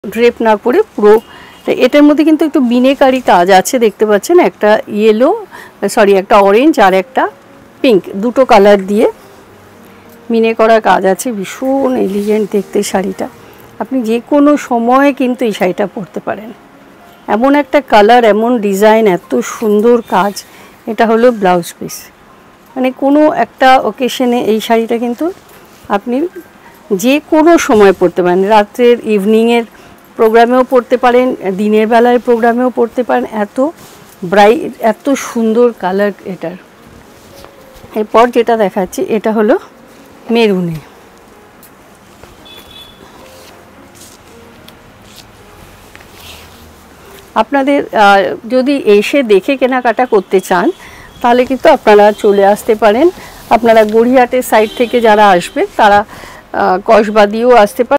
Drape না করে পুরো। এটার মধ্যে কিন্তু একটু বিনেকারি কাজ আছে, দেখতে পাচ্ছেন, একটা ইয়েলো সরি একটা অরেঞ্জ আর একটা পিঙ্ক, দুটো কালার দিয়ে মিনে করা কাজ আছে। ভীষণ এলিগেন্ট দেখতে শাড়িটা, আপনি যে কোনো সময়ে কিন্তু এই শাড়িটা পরতে পারেন। এমন একটা কালার, এমন ডিজাইন, এত সুন্দর কাজ। এটা হলো ব্লাউজ পিস, মানে কোনো একটা অকেশনে এই শাড়িটা কিন্তু আপনি যে কোনো সময় পরতে পারেন। রাত্রের ইভিনিংয়ের প্রোগ্রামেও পরতে পারেন, দিনের বেলার প্রোগ্রামেও পরতে পারেন। এত ব্রাইট, এত সুন্দর কালার এটার। এরপর যেটা দেখাচ্ছি এটা হলো মেরুনে। আপনাদের যদি এসে দেখে কেনাকাটা করতে চান তাহলে কিন্তু আপনারা চলে আসতে পারেন। আপনারা গড়িয়াহাটের সাইড থেকে যারা আসবে তারা কসবা দিয়েও আসতে পারেন।